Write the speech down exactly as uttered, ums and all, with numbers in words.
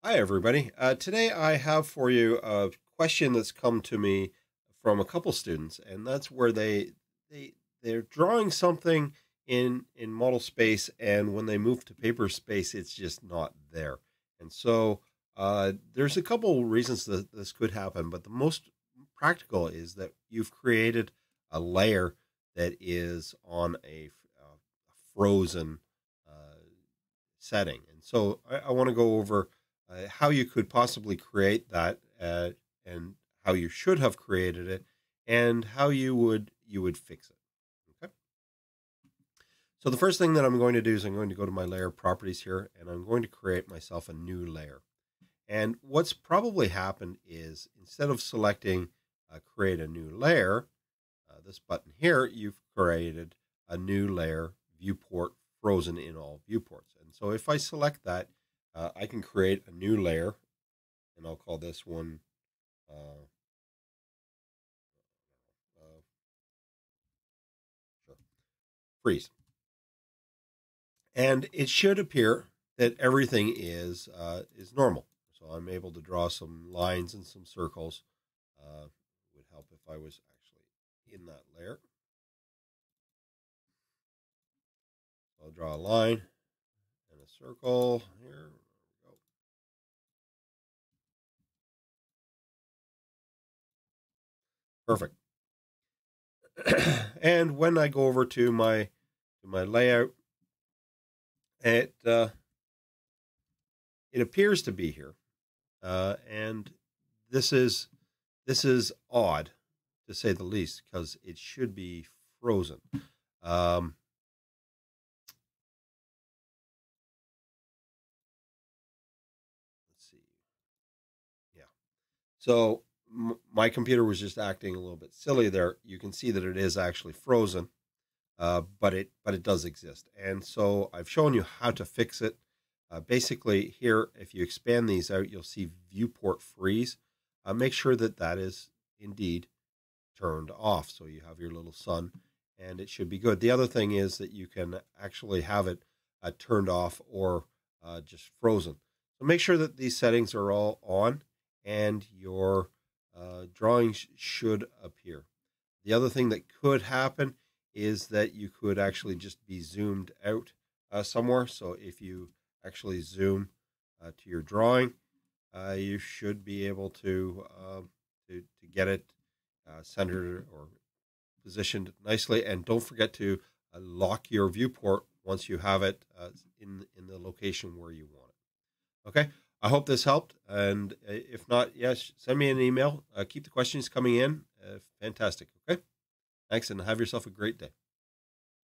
Hi, everybody. Uh, today I have for you a question that's come to me from a couple students, and that's where they they they're drawing something in in model space, and when they move to paper space, it's just not there. And so uh, there's a couple reasons that this could happen, but the most practical is that you've created a layer that is on a, f- uh, a frozen uh, setting. And so I, I want to go over uh, how you could possibly create that, uh, and how you should have created it, and how you would you would fix it. Okay. So the first thing that I'm going to do is I'm going to go to my layer properties here, and I'm going to create myself a new layer. And what's probably happened is instead of selecting uh, create a new layer, uh, this button here, you've created a new layer, viewport frozen in all viewports. And so if I select that, uh, I can create a new layer, and I'll call this one uh, uh, sure, freeze. And it should appear that everything is uh, is normal. So I'm able to draw some lines and some circles. Uh, it would help if I was actually in that layer. So I'll draw a line and a circle here. There we go. Perfect. And when I go over to my to my layout, it uh, it appears to be here, uh, and this is this is odd to say the least because it should be frozen. Um, let's see, yeah. So m- my computer was just acting a little bit silly there. You can see that it is actually frozen, uh, but it but it does exist. And so I've shown you how to fix it. Uh, basically, here, if you expand these out, you'll see viewport freeze. Uh, make sure that that is indeed turned off, so you have your little sun, and it should be good. The other thing is that you can actually have it uh, turned off or uh, just frozen. So make sure that these settings are all on, and your uh, drawing sh- should appear. The other thing that could happen is that you could actually just be zoomed out uh, somewhere. So if you actually zoom uh, to your drawing, uh, you should be able to uh, to to get it uh, centered or positioned nicely. And don't forget to uh, lock your viewport once you have it uh, in in the location where you want it. Okay. I hope this helped. And uh, if not, yes, send me an email. Uh, keep the questions coming in. Uh, fantastic. Okay. Thanks, and have yourself a great day.